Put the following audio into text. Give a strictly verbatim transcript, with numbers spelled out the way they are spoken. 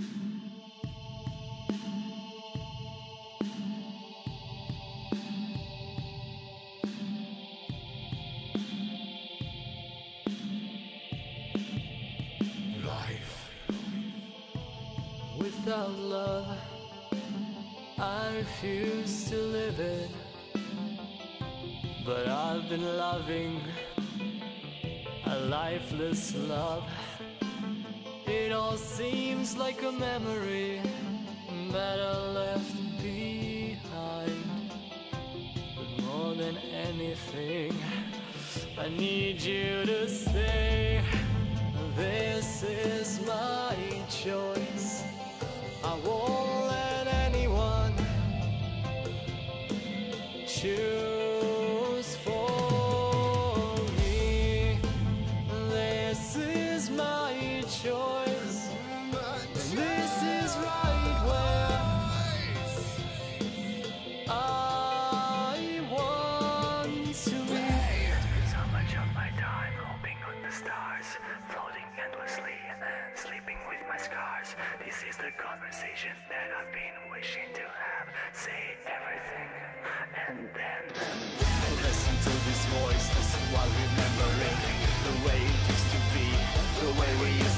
Life without love, I refuse to live it. But I've been loving a lifeless love. It all seems like a memory that I left behind. But more than anything, I need you to stay. This is my choice. I won't let anyone choose for me. This is my choice. This is right where I want to be. So much of my time hoping on the stars, floating endlessly and sleeping with my scars. This is the conversation that I've been wishing to have. Say everything and then Listen to this voice, listen while remembering the way it used to be, the way we used